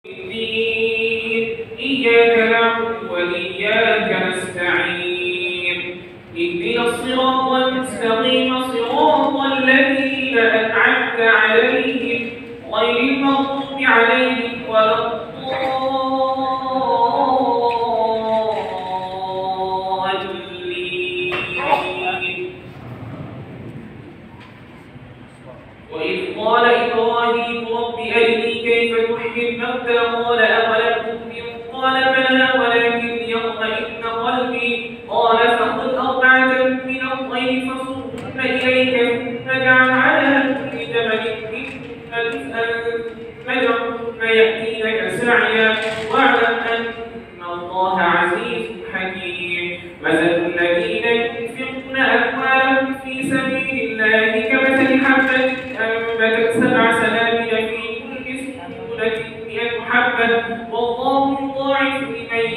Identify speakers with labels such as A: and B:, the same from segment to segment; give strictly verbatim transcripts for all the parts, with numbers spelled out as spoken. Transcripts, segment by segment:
A: إياك نعبد وإياك نستعين اهدنا الصراط المستقيم صراط الذين أنعمت عليهم غير المغضوب عليهم ولا الضالين. وإذ قال إبراهيم رب أرني كيف تحيي الموتى قال أولم تؤمن قال بلى ولكن ليطمئن قلبي قال فخذ أربعة من الطير فصرهن إليك ثم اجعل على كل جبل منهن جزءا ثم ادعهن يأتينك سعيا واعلم أن الله عزيز حكيم. مثل الذين ينفقون أموالهم في سبيل الله كمثل حبة أنبتت سبع سنابل في كل سنبلة مئة حبة والله يضاعف لمن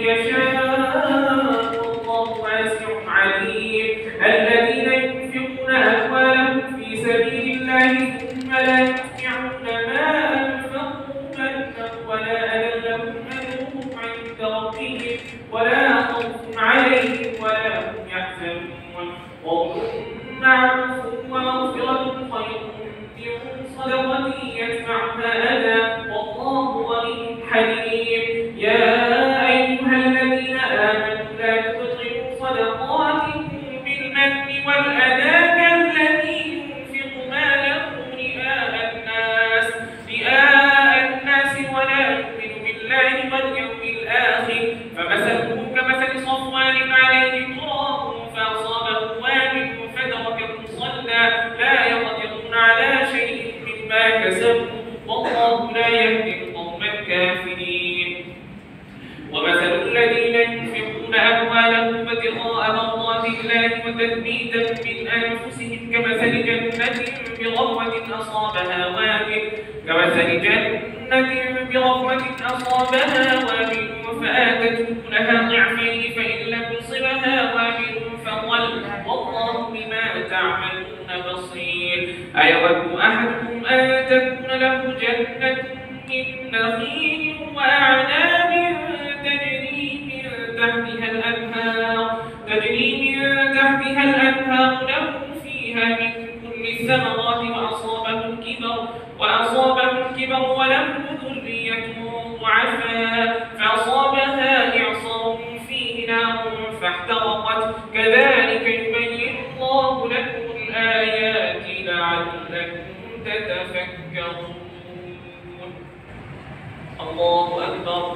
A: يشاء والله واسع عليم. الذين ينفقون أموالهم في سبيل الله ثم لا يتبعون ما أنفقوا منا ولا أذى لهم أجرهم عند ربهم ولا خوف عليهم ولا هم يحزنون وقل معروف ومغفرة خير من صدقة يدفعها أذى والله غني حليم. يا أيها الذين آمنوا لا تبطلوا صدقاتكم بالمن والأذى كالذي ينفق ماله رئاء الناس رئاء الناس ولا يؤمن بالله واليوم الآخر فمثله كمثل صفوان عليه تراب فأصابه وابل فتركه صلى لا يقدرون على شيء مما كسبوا والله لا يهدي القوم الكافرين. ومثل الذين ينفقون أموالهم ابتغاء مرضات الله وتثبيتا من أنفسهم كمثل جنة بربوة أصابها وابل كمثل جنة بربوة أصابها وابل فآتت لها ضعفين فإن لم يصبها وابل فضل والله بما تعملون بصير. أيود أحدكم أن تكون له جنة من نخيل وأعناب تجري من تحتها الأنهار تجري من تحتها الأنهار له فيها من كل الثمرات وأصابه الكبر وأصابه الكبر وله ذرية ضعفاء فأصابها إعصار فيه نار فاحترقت كذلك يبين الله لكم الآيات لعلكم تتفكرون. الله أكبر.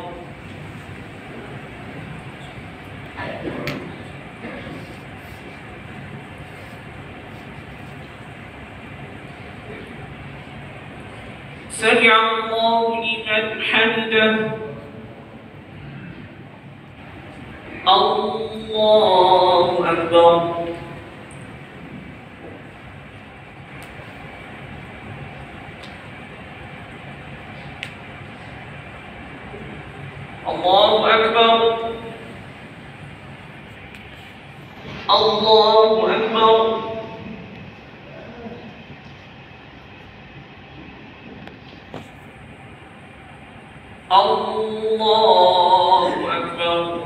A: سمع الله لمن حمده. الله أكبر. الله أكبر. الله أكبر. الله أكبر.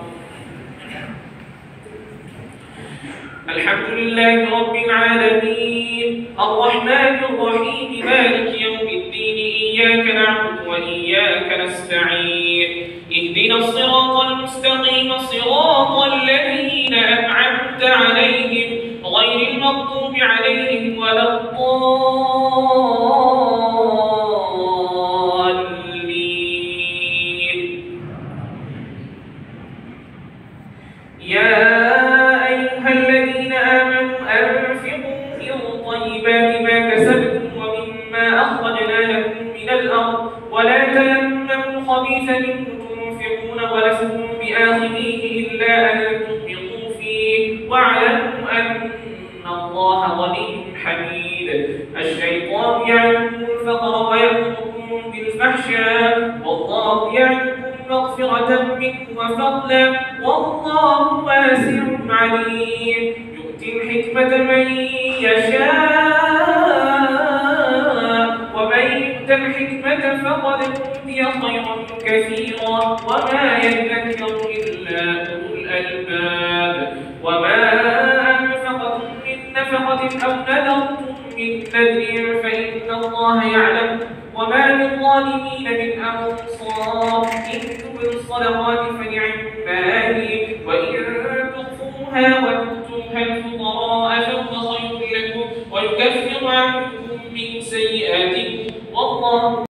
A: الحمد لله رب العالمين الرحمن الرحيم مالك يوم الدين إياك نعبد وإياك نستعين اهدنا الصراط المستقيم صراط الذين أنعمت عليهم غير المغضوب عليهم ولا الضالين. يا أيها الذين آمنوا أنفقوا من طيبات ما كسبتم ومما أخرجنا لكم من الأرض ولا تيمموا الخبيث منه تنفقون ولستم بآخذيه إلا أن تنفقوا فيه واعلموا أن الله غني حميد. الشيطان يعدكم الفقر ويأمركم بالفحشاء والله يعدكم مغفرة منه وفضلا والله واسع عليم. يؤتي الحكمة من يشاء ومن يؤت الحكمة فقد أوتي خيرا كثيرا وما يذكر إلا أولو الألباب. وما أنفقتم من نفقة أو نذرتم من نذر فإن الله يعلم وما للظالمين من أنصار. إن تبدوا الصدقات فنعما هي وإن تخفوها وتؤتوها الفقراء فهو خير لكم ويكفر عنكم من سيئاتكم والله